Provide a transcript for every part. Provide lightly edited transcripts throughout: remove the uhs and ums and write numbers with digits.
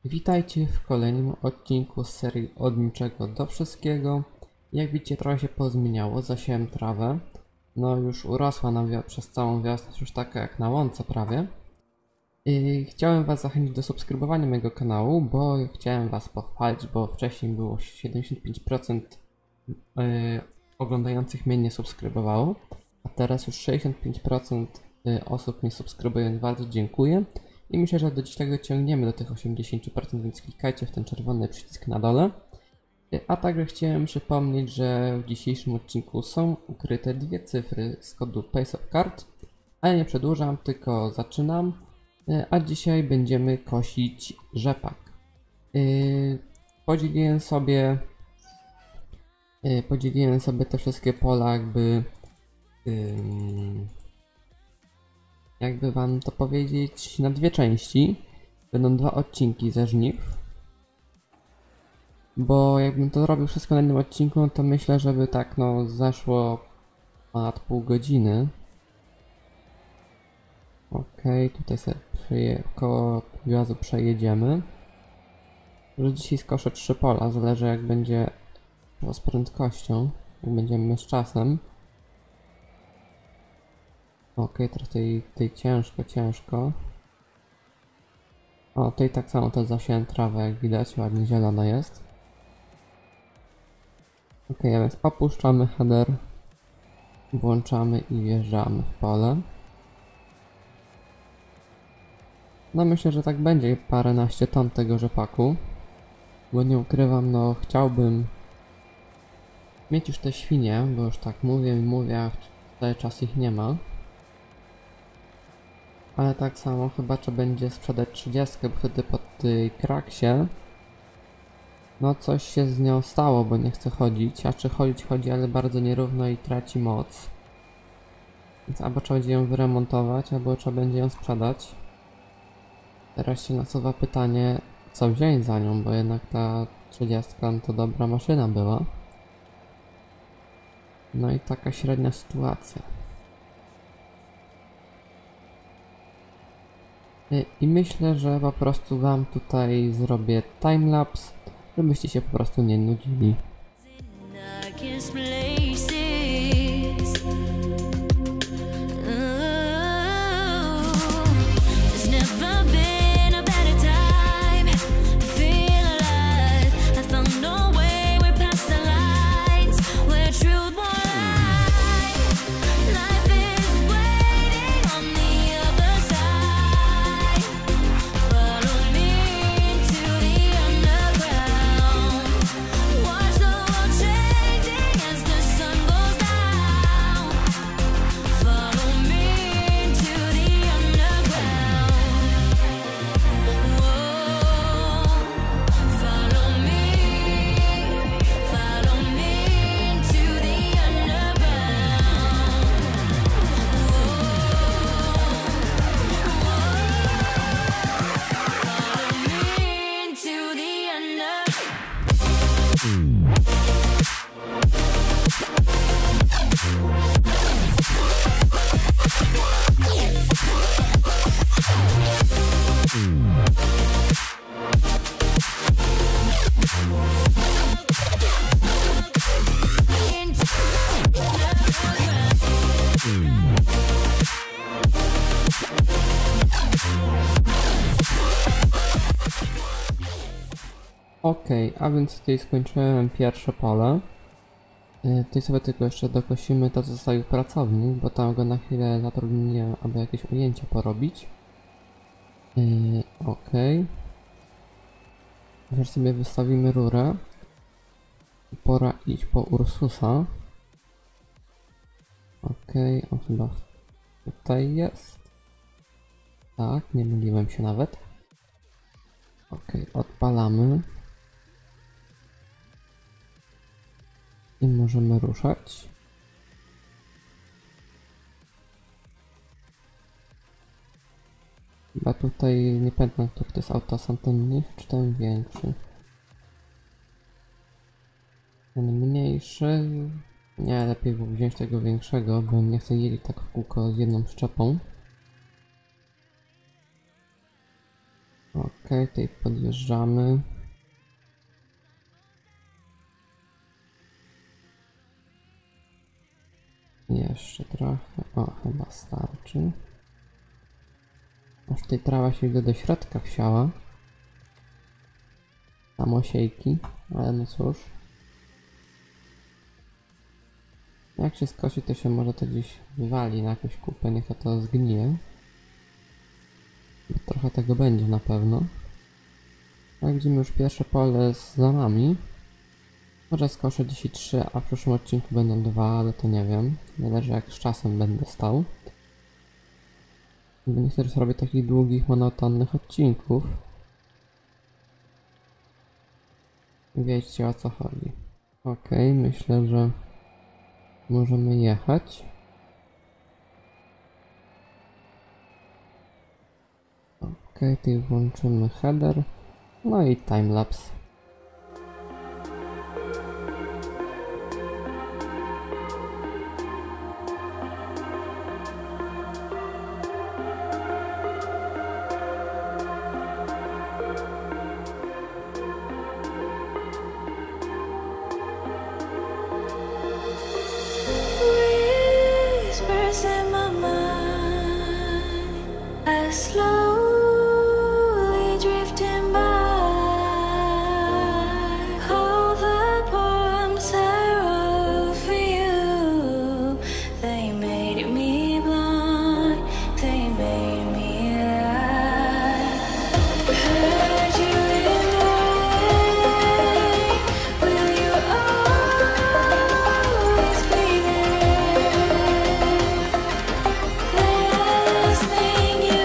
Witajcie w kolejnym odcinku z serii Od niczego do wszystkiego. Jak widzicie, trochę się pozmieniało, zasiałem trawę. No już urosła nam przez całą wiosnę, już taka jak na łące prawie. I chciałem was zachęcić do subskrybowania mojego kanału, bo chciałem was pochwalić, bo wcześniej było 75% oglądających mnie nie subskrybowało, a teraz już 65% osób mnie subskrybuje, więc bardzo dziękuję. I myślę, że do tego ciągniemy do tych 80%, więc klikajcie w ten czerwony przycisk na dole. A także chciałem przypomnieć, że w dzisiejszym odcinku są ukryte dwie cyfry z kodu PaceOfCard. A ja nie przedłużam, tylko zaczynam. A dzisiaj będziemy kosić rzepak. Podzieliłem sobie te wszystkie pola jakby wam to powiedzieć, na dwie części. Będą dwa odcinki ze żniw. Bo jakbym to robił wszystko na jednym odcinku, to myślę, żeby tak zeszło ponad pół godziny. Okej, tutaj sobie koło wiozu przejedziemy. Że dzisiaj skoszę 3 pola, zależy jak będzie z prędkością, jak będziemy z czasem. Okej, teraz tutaj ciężko. O, tutaj tak samo to zasiałem trawę, jak widać, ładnie zielona jest. Okej, a więc opuszczamy header, włączamy i wjeżdżamy w pole. No myślę, że tak będzie paręnaście ton tego rzepaku. Bo nie ukrywam, chciałbym mieć już te świnie, bo już tak mówię, a cały czas ich nie ma. Ale tak samo chyba trzeba będzie sprzedać 30, bo wtedy po tej kraksie coś się z nią stało, bo nie chce chodzić, a czy chodzi, ale bardzo nierówno i traci moc. Więc albo trzeba będzie ją wyremontować, albo trzeba będzie ją sprzedać. Teraz się nasuwa pytanie, co wziąć za nią, bo jednak ta 30 to dobra maszyna była. No i taka średnia sytuacja. I myślę, że po prostu wam tutaj zrobię timelapse, żebyście się po prostu nie nudzili. Okej, a więc tutaj skończyłem pierwsze pole. Tutaj sobie tylko jeszcze dokosimy to, co zostawił pracownik, bo tam go na chwilę zatrudniłem, aby jakieś ujęcia porobić. Okej. Teraz sobie wystawimy rurę. Pora iść po Ursusa. Okej, on chyba tutaj jest. Tak, nie myliłem się nawet. Okej, odpalamy. I możemy ruszać. Chyba tutaj nie pamiętam, który to jest autosan, ten mniejszy czy ten większy. Ten mniejszy. Nie, lepiej wziąć tego większego, bo nie chcę jeździć tak w kółko z jedną szczepą. Okej, tutaj podjeżdżamy. Jeszcze trochę. O, chyba starczy. Aż tutaj trawa się do środka wsiała. Samosiejki, ale no cóż. Jak się skosi, to się może to gdzieś wywali na jakąś kupę, niech to zgnije. Bo trochę tego będzie na pewno. Jak widzimy, już pierwsze pole za nami. Może skoszę dzisiaj 3, a w przyszłym odcinku będą 2, ale to nie wiem. Zależy jak z czasem będę stał. Nie chcę robić takich długich, monotonnych odcinków. Wiecie o co chodzi. Okej, myślę, że możemy jechać. Okej, tutaj włączymy header. No i timelapse. Whispers in my mind, I slowly drifting by. All the poems I wrote for you, they made me blind, they made me lie. Heard you in the rain, will you always be there? Last thing you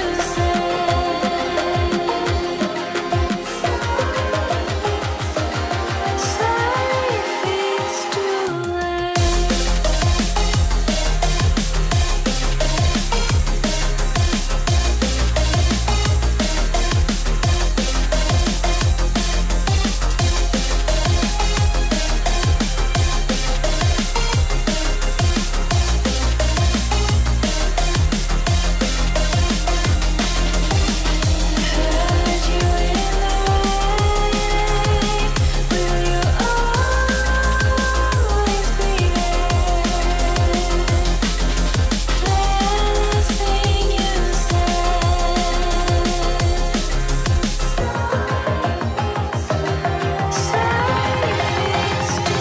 said, sorry if it's too late. Heard you in the rain, will you always be there? Last thing you said, sorry if it's too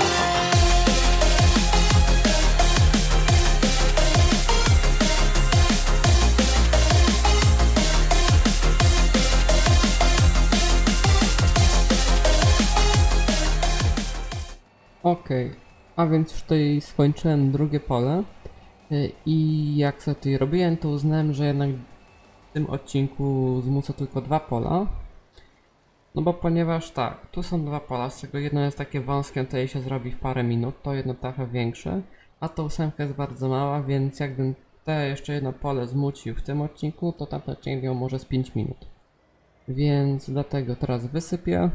Okej, a więc już tutaj skończyłem drugie pole. I jak sobie tutaj robiłem, to uznałem, że jednak w tym odcinku zmucę tylko 2 pola. No bo ponieważ tak, tu są 2 pola, z czego jedno jest takie wąskie, to jej się zrobi w parę minut, to jedno trochę większe, a ta 8 jest bardzo mała, więc jakbym te jeszcze jedno pole zmucił w tym odcinku, to tamten odcinek miał może z 5 minut. Więc dlatego teraz wysypię.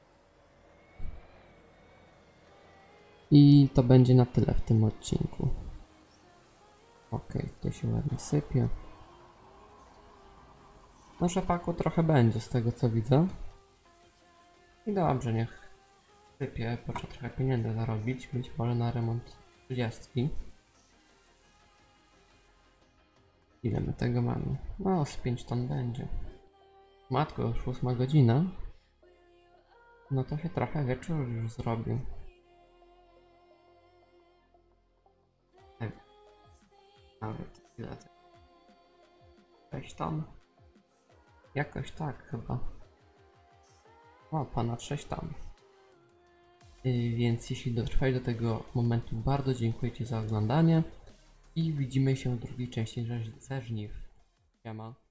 I to będzie na tyle w tym odcinku. Okej, to się ładnie sypie. No rzepaku trochę będzie z tego co widzę. I dobrze, niech sypie, bo trzeba trochę pieniędzy zarobić, być może na remont 30. Ile my tego mamy? No, z 5 ton będzie. Matko, już 8 godzina. No to się trochę wieczór już zrobił. Nawet ile? 6 ton? Jakoś tak chyba. O, ponad 6 ton. Więc jeśli dotrwałeś do tego momentu, bardzo dziękuję Ci za oglądanie i widzimy się w drugiej części ze żniw. Siema.